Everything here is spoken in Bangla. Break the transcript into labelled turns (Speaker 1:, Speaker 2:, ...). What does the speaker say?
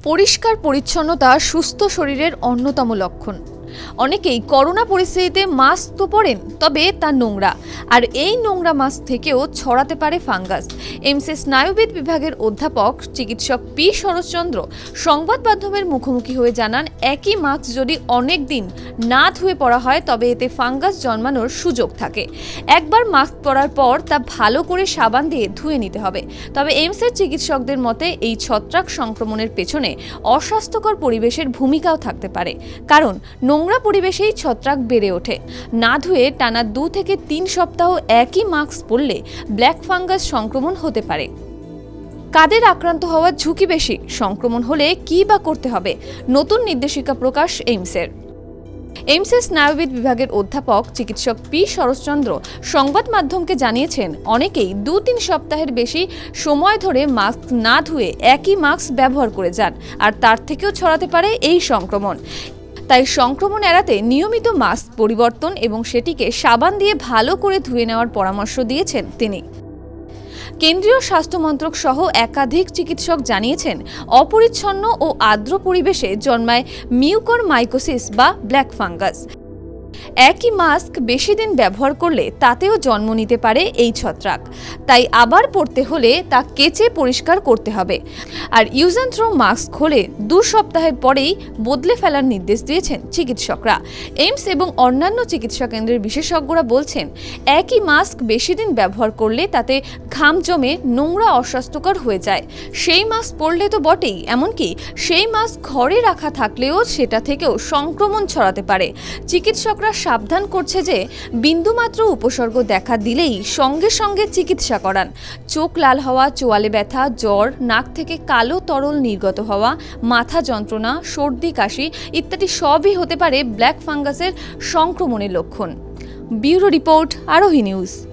Speaker 1: পরিষ্কার পরিচ্ছন্নতা সুস্থ শরীরের অন্যতম লক্ষণ। অনেকেই করোনা পরিস্থিতিতে মাস্ক তো পরেন, তবে তা নোংরা, আর এই নোংরা মাস্ক থেকেও ছড়াতে পারে ফাঙ্গাস। এইমসের স্নায়ুবিদ বিভাগের অধ্যাপক চিকিৎসক পি শরৎচন্দ্র সংবাদ মাধ্যমের মুখোমুখি হয়ে জানান, একই মাস্ক যদি অনেক দিন না ধুয়ে পরা হয় তবে এতে ফাঙ্গাস জন্মানোর সুযোগ থাকে। একবার মাস্ক পরার পর তা ভালো করে সাবান দিয়ে ধুয়ে নিতে হবে। তবে এইমসের চিকিৎসকদের মতে এই ছত্রাক সংক্রমণের পেছনে অস্বাস্থ্যকর পরিবেশের ভূমিকাও থাকতে পারে, কারণ নোংরা পরিবেশেই ছত্রাক বেড়ে ওঠে। না ধুয়ে টানা 2 থেকে 3 সপ্তাহ একই মাস্ক পরলে ব্ল্যাক ফাঙ্গাস সংক্রমণ হতে পারে। কাদের আক্রান্ত হওয়ার ঝুঁকি বেশি? সংক্রমণ হলে কী বা করতে হবে? নতুন নির্দেশিকা প্রকাশ এইমসের। এইমসের স্নায়ুবিদ বিভাগের অধ্যাপক চিকিৎসক পি শরৎচন্দ্র সংবাদ মাধ্যমকে জানিয়েছেন, অনেকেই 2-3 সপ্তাহের বেশি সময় ধরে মাস্ক না ধুয়ে একই মাস্ক ব্যবহার করে যান, আর তার থেকেও ছড়াতে পারে এই সংক্রমণ। তাই সংক্রমণ এড়াতে নিয়মিত মাস্ক পরিবর্তন এবং সেটিকে সাবান দিয়ে ভালো করে ধুয়ে নেওয়ার পরামর্শ দিয়েছেন তিনি। কেন্দ্রীয় স্বাস্থ্য মন্ত্রক সহ একাধিক চিকিৎসক জানিয়েছেন, অপরিচ্ছন্ন ও আর্দ্র পরিবেশে জন্মায় মিউকরমাইকোসিস বা ব্ল্যাক ফাঙ্গাস। একই মাস্ক বেশি দিন ব্যবহার করলে তাতেও জন্ম নিতে পারে এই ছত্রাক। তাই আবার পরতে হলে তা কেচে পরিষ্কার করতে হবে। আর ইউজ অ্যান্ড থ্রো মাস্ক হলে 2 সপ্তাহের পরেই বদলে ফেলার নির্দেশ দিয়েছেন চিকিৎসকরা। এইমস এবং অন্যান্য চিকিৎসা কেন্দ্রের বিশেষজ্ঞরা বলছেন, একই মাস্ক বেশি দিন ব্যবহার করলে তাতে ঘাম জমে নোংরা অস্বাস্থ্যকর হয়ে যায়। সেই মাস্ক পরলে তো বটেই, এমনকি সেই মাস্ক ঘরে রাখা থাকলেও সেটা থেকেও সংক্রমণ ছড়াতে পারে। চিকিৎসকরা সাবধান করছে যে বিন্দুমাত্র উপসর্গ দেখা দিলেই সঙ্গে সঙ্গে চিকিৎসা করান। চোখ লাল হওয়া, চোয়ালে ব্যথা, জ্বর, নাক থেকে কালো তরল নির্গত হওয়া, মাথা যন্ত্রণা, সর্দি কাশি ইত্যাদি সবই হতে পারে ব্ল্যাক ফাঙ্গাসের সংক্রমণের লক্ষণ। Bureau report, Arohi news.